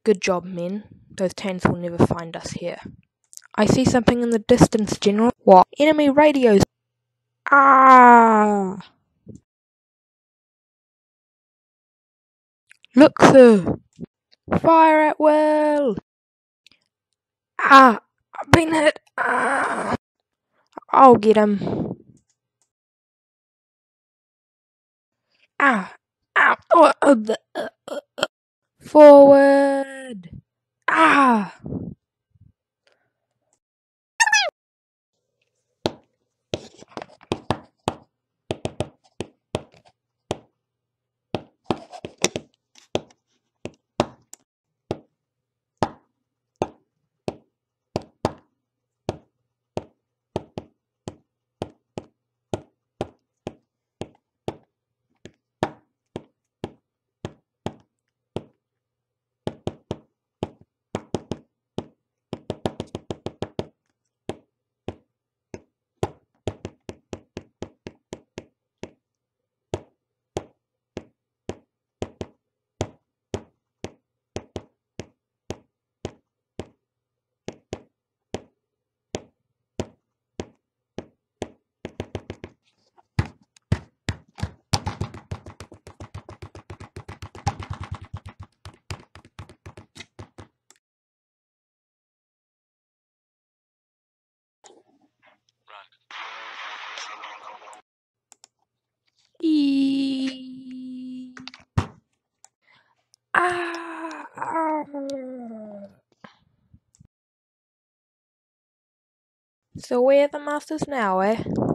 Good job, men. Those tanks will never find us here. I see something in the distance, General. What? Enemy radios! Ah! Look, sir! Fire at will! Ah! I've been hit! Ah! I'll get him. Ah! Ah! Forward! Ah! Ah! So we're the masters now, eh?